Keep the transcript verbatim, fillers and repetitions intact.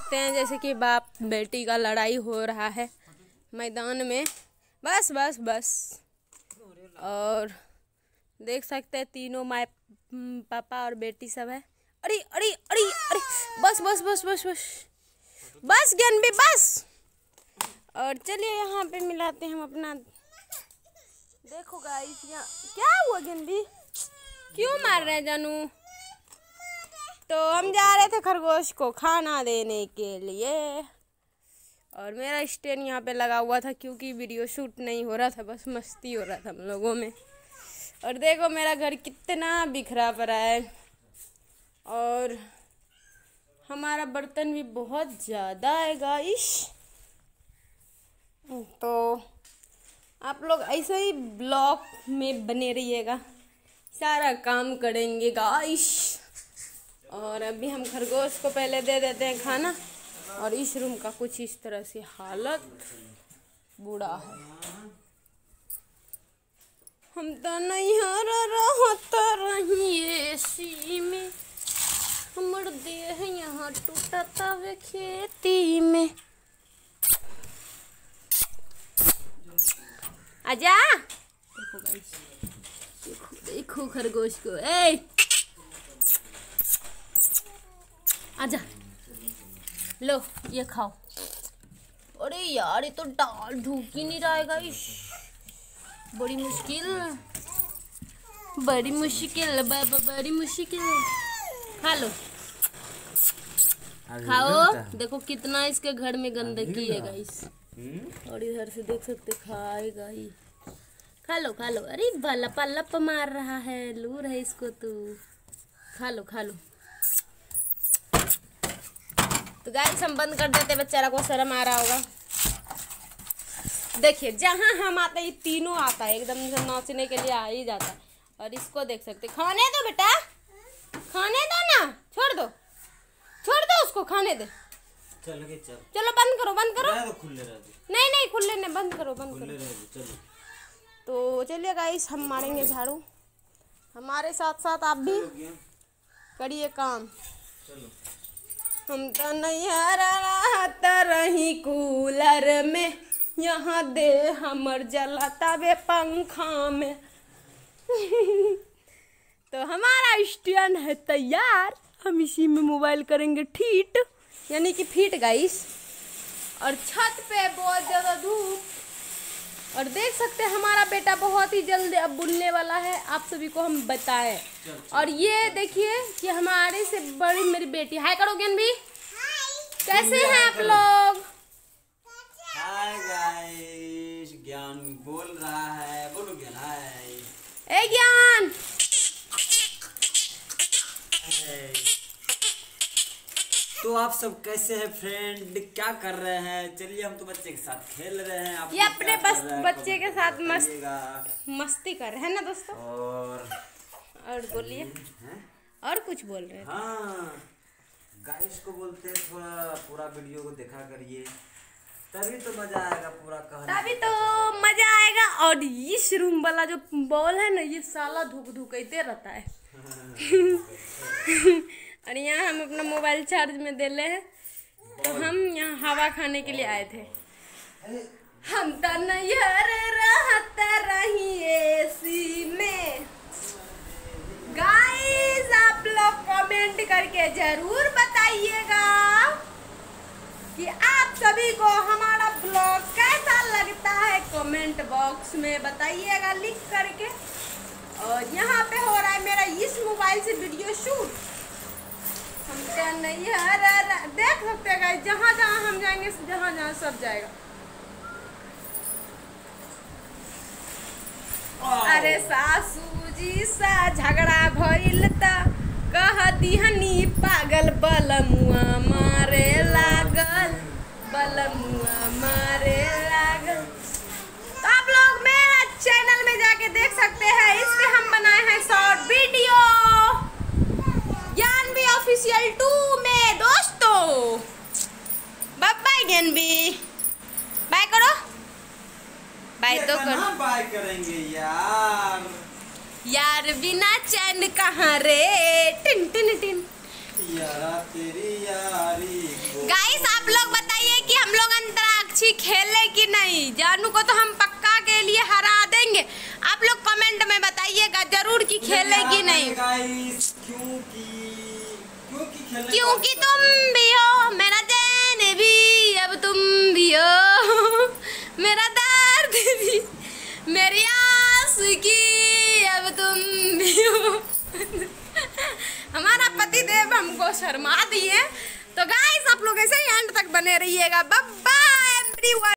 सकते हैं जैसे कि बाप बेटी का लड़ाई हो रहा है मैदान में। बस बस बस और देख सकते हैं तीनों माँ पापा और बेटी सब है। अरे अरे अरे अरे बस बस बस बस बस बस ज्ञानवी बस। और चलिए यहाँ पे मिलाते हैं हम अपना। देखो गाइस यहाँ क्या हुआ ज्ञानवी, क्यों मार रहे हैं जानू? तो हम जा रहे थे खरगोश को खाना देने के लिए और मेरा स्टैंड यहाँ पे लगा हुआ था क्योंकि वीडियो शूट नहीं हो रहा था, बस मस्ती हो रहा था हम लोगों में। और देखो मेरा घर कितना बिखरा पड़ा है और हमारा बर्तन भी बहुत ज़्यादा है गाइस। तो आप लोग ऐसे ही ब्लॉग में बने रहिएगा, सारा काम करेंगे गाइस। और अभी हम खरगोश को पहले दे देते हैं खाना। और इस रूम का कुछ इस तरह से हालत बुरा है। हम तो नहीं रही में हमर देह यहाँ टूटता वे खेती में। आजा देखो गाइस, देखो देखो खरगोश को। ए आजा लो ये खाओ। अरे यार ये तो दाल ढूक ही नहीं रहा है गाइस, बड़ी मुश्किल बड़ी मुश्किल बाबा बड़ी मुश्किल। खा लो खाओ। देखो कितना इसके घर में गंदगी है गाइस। और इधर से देख सकते खाएगा ही। खा लो खा लो। अरे लपा लप मार रहा है, लूर है इसको तू। खा लो खा लो। तो गाइस हम बंद कर देते, बेचारा को शर्म आ रहा होगा। देखिए जहाँ हम आते ही तीनों आता है एकदम से नाचने के लिए आ ही जाता है। और इसको देख सकते, खाने दो बेटा खाने दो ना, छोड़ दो छोड़ दो उसको खाने दे। चल के चल चलो बंद करो बंद करो। तो खुले रह दे। नहीं नहीं खुले नहीं, बंद करो बंद करो। चलो तो चलिए गाइस हम मारेंगे झाड़ू, हमारे साथ साथ आप भी करिए काम। चलो हम तो नहीं रहता रही कूलर में, यहाँ दे हमर जलाता वे पंखा में। तो हमारा स्टैंड है तैयार, हम इसी में मोबाइल करेंगे ठीक, यानी कि फिट गाइस। और छत पे बहुत ज़्यादा धूप, और देख सकते हैं हमारा बेटा बहुत ही जल्द अब बुनने वाला है, आप सभी को हम बताएं। और ये देखिए कि हमारे से बड़ी मेरी बेटी। हाय करो ज्ञानवी, कैसे हैं आप लोग? हाय गाइस, ज्ञान बोल रहा है, बोलो ज्ञान। हाय ए ज्ञान, तो आप सब कैसे हैं फ्रेंड, क्या कर रहे हैं? चलिए हम तो बच्चे के साथ खेल रहे हैं। आप ये अपने बस बच्चे के साथ मस्त मस्ती कर रहे हैं ना दोस्तों। और और बोलिए, और कुछ बोल रहे हैं? हाँ गाइस को बोलते हैं थोड़ा पूरा वीडियो को देखा करिए, तभी तो मजा आएगा पूरा कहने, तभी तो मजा आएगा। और इस रूम वाला जो बॉल है ना, ये साला धुक धुकते रहता है। और यहाँ हम अपना मोबाइल चार्ज में दे ले हैं, तो हम यहाँ हवा खाने के लिए आए थे। हम तो नहीं रहता रही एसी में। गाइस आप लोग कमेंट करके जरूर बताइएगा कि आप सभी को हमारा ब्लॉग कैसा लगता है, कमेंट बॉक्स में बताइएगा लिख करके। और यहाँ पे हो रहा है मेरा इस मोबाइल से वीडियो शूट। हम क्या नहीं है, देख सकते हैं जहाँ जहाँ हम जाएंगे, जहाँ जहाँ सब जाएगा। अरे सासू जी सा झगड़ा भइल त कह दिहनी पागल, बलमुआ मारे लागल बलमुआ मारे लागल। तो आप लोग मेरा चैनल में जाके देख सकते हैं, इस पे हम बनाए हैं short video Gyanvi official two में दोस्तों। बाय बाय ज्ञानवी, बाय करो, बाय तो करो। बाय करेंगे यार, यार बिना चैन कहाँ रे, टिन टिन टिन। यारा तेरी यारी को। गाइस नहीं, जानू को तो हम पक्का के लिए हरा देंगे। आप लोग कमेंट में बताइएगा जरूर कि खेलेगी नहीं। क्योंकि क्योंकि क्योंकि तुम भी हो मेरा चैन भी, अब तुम भी हो मेरा दर्द भी, मेरी आशिकी अब तुम भी हो। हमारा पतिदेव हमको शर्मा दिए। तो गाइस आप लोग ऐसे ही एंड तक बने रहिएगा। Bye bye everyone.